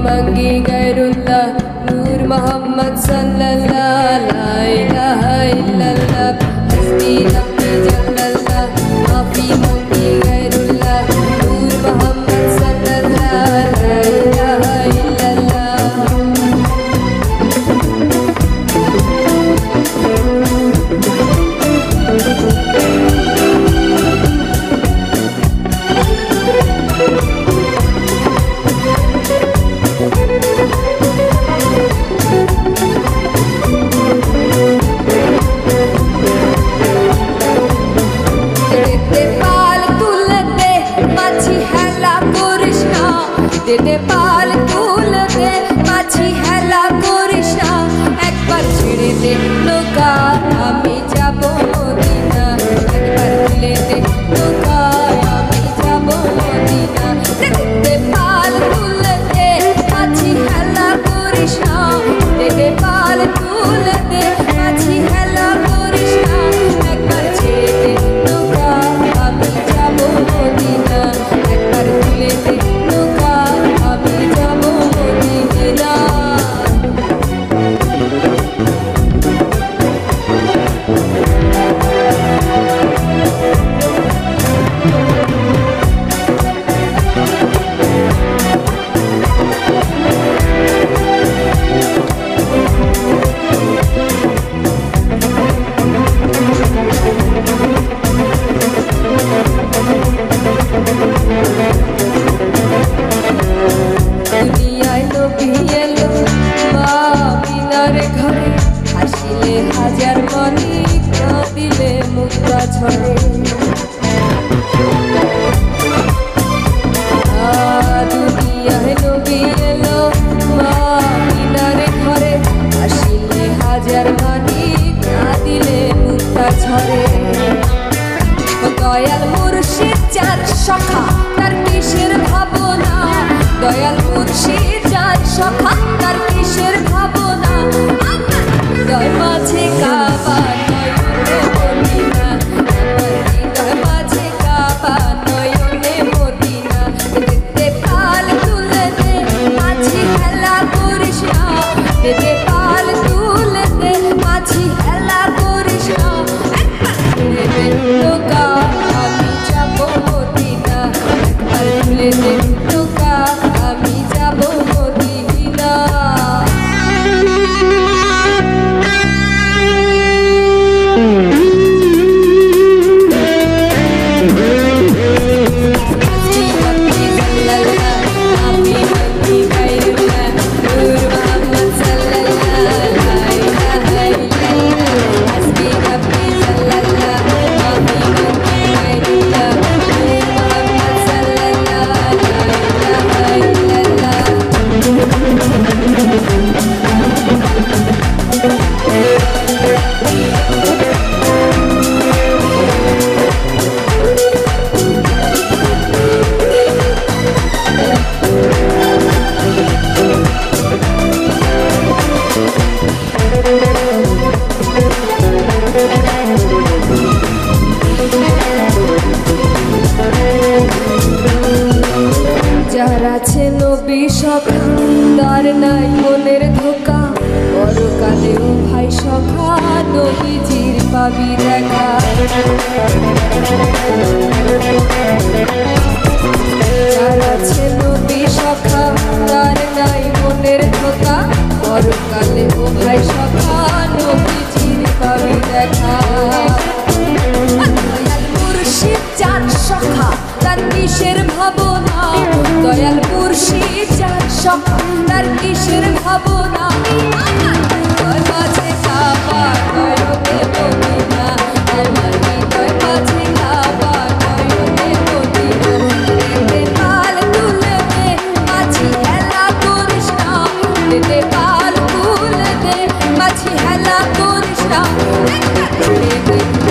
मंगी गैरुल्लाह नूर मोहम्मद सल्लल्लाह ला इलाहा इल्लल्लाह हस्बी रब्बी जल्लल्लाह माफी मंगी गैरुल्लाह नूर मोहम्मद सल्लल्लाह ला इलाहा इल्लल्लाह दे पाल तुल दे माझी हेला करिस ना एकबार छेड़े दे नौका आमी जाबो मदिना एकबार तुले दे नौका आमी जाबो मदिना दे पाल तुल दे माझी हेला करिस ना दे पाल तुल दे माझी हेला करिस ना एकबार छेड़े दे नौका आमी जाबो मदिना एकबार तुले दे हाजार मनी दिले मुक्ता छड़े दुनियाय नबी एलो मामिनार घरे आसिले हाजार मनी दिले मुक्ता छड़े दयाल मुर्शिद जार सखा तार किसेर भावना दयाल मुर्शिद जार सखा तार किसेर भावना हृदय माझे काबा नयने मदिना আমার হৃদয় মাঝে কাবা নয়নে মদিনা দে পাল তুলে দে মাঝি হেলা করিস না দে পাল তুলে দে মাঝি হেলা করিস না একবার তুলে দে নৌকা আমি যাবো মদিনা একবার তুলে দে নৌকা আমি যাবো মদিনা সখার নাই মনের ধোকা পরকালেও ভাই সখা নবীজির পাবি দেখা যার আছে নবী সখা তার নাই মনের ধোকা পরকালেও ভাই সখা নবীজির পাবি দেখা দয়াল মুর্শিদ যার সখা তার কিসের ভাবনা দয়াল মুর্শিদ যার সখা তার কিসের ভাবনা হৃদয় মাঝে কাবা নয়নে মদিনা আমার হৃদয় মাঝে কাবা নয়নে মদিনা দে পাল তুলে দে মাঝি হেলা করিস না দে পাল তুলে দে মাঝি হেলা করিস না